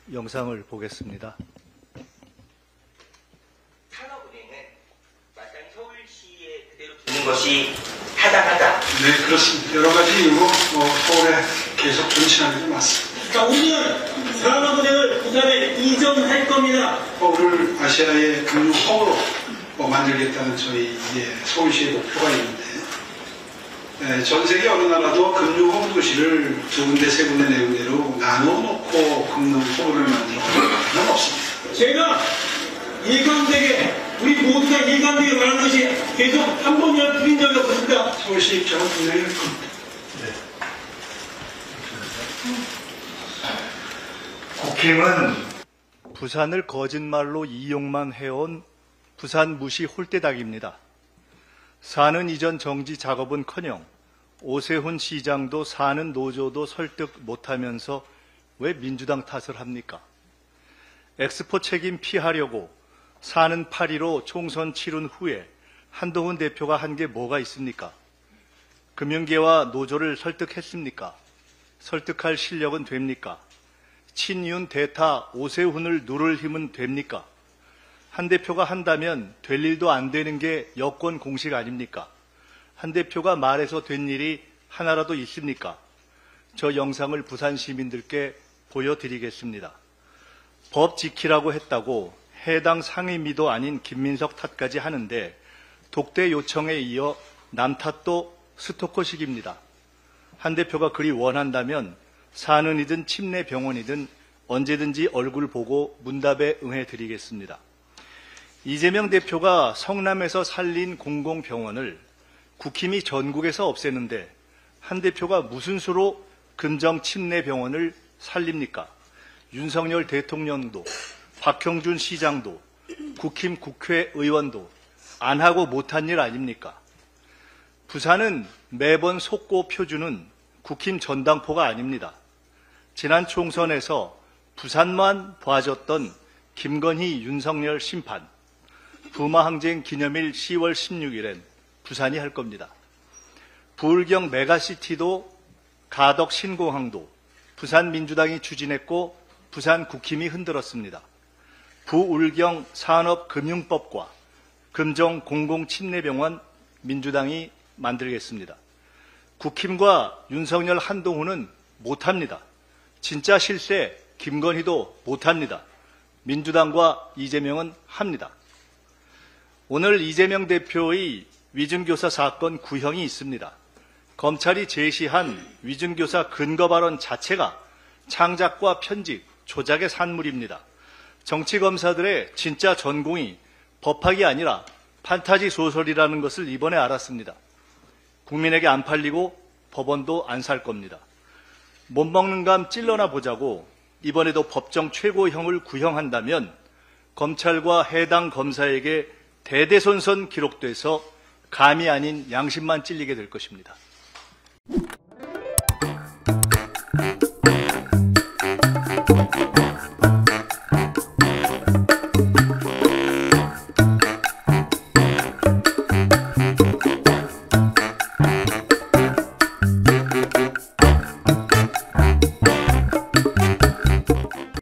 영상을 보겠습니다. 산업은행은 마땅히 서울시에 그대로 두는 것이 타당하다. 네, 그렇습니다. 여러 가지 이유로 서울에 계속 존치하는 게 맞습니다. 자, 우리는 산업은행을 부산에 이전할 겁니다. 서울을 아시아의 금융 허브로 만들겠다는 저희 서울시의 목표가 있는데, 전 세계 어느 나라도 금융 허브 도시를 두 군데, 세 군데, 네 군데로 나눠 놓고 금융 허브를 만들어가는 없습니다. 제가 일관되게, 우리 모두가 일관되게 말하는 것이 계속 한 번이라도 드린 적이 없습니다. 서울시 입장은 분명히 할 겁니다. 국힘은 부산을 거짓말로 이용만 해온 부산 무시 홀대닭입니다. 사는 이전 정지 작업은커녕 오세훈 시장도 사는 노조도 설득 못하면서 왜 민주당 탓을 합니까? 엑스포 책임 피하려고 사는 8.15 총선 치른 후에 한동훈 대표가 한 게 뭐가 있습니까? 금융계와 노조를 설득했습니까? 설득할 실력은 됩니까? 친윤 대타 오세훈을 누를 힘은 됩니까? 한 대표가 한다면 될 일도 안 되는 게 여권 공식 아닙니까? 한 대표가 말해서 된 일이 하나라도 있습니까? 저 영상을 부산 시민들께 보여드리겠습니다. 법 지키라고 했다고 해당 상임위도 아닌 김민석 탓까지 하는데 독대 요청에 이어 남 탓도 스토커식입니다. 한 대표가 그리 원한다면 사는 이든 침례 병원이든 언제든지 얼굴 보고 문답에 응해드리겠습니다. 이재명 대표가 성남에서 살린 공공병원을 국힘이 전국에서 없애는데 한 대표가 무슨 수로 금정 침례병원을 살립니까? 윤석열 대통령도 박형준 시장도 국힘 국회의원도 안 하고 못한 일 아닙니까? 부산은 매번 속고 표주는 국힘 전당포가 아닙니다. 지난 총선에서 부산만 봐줬던 김건희, 윤석열 심판, 부마항쟁 기념일 10월 16일엔 부산이 할 겁니다. 부울경 메가시티도 가덕 신공항도 부산 민주당이 추진했고 부산 국힘이 흔들었습니다. 부울경 산업금융법과 금정 공공침례병원 민주당이 만들겠습니다. 국힘과 윤석열 한동훈은 못합니다. 진짜 실세 김건희도 못합니다. 민주당과 이재명은 합니다. 오늘 이재명 대표의 위증교사 사건 구형이 있습니다. 검찰이 제시한 위증교사 근거 발언 자체가 창작과 편집, 조작의 산물입니다. 정치검사들의 진짜 전공이 법학이 아니라 판타지 소설이라는 것을 이번에 알았습니다. 국민에게 안 팔리고 법원도 안 살 겁니다. 못 먹는 감 찔러나 보자고 이번에도 법정 최고형을 구형한다면 검찰과 해당 검사에게 대대손손 기록돼서 감이 아닌 양심만 찔리게 될 것입니다.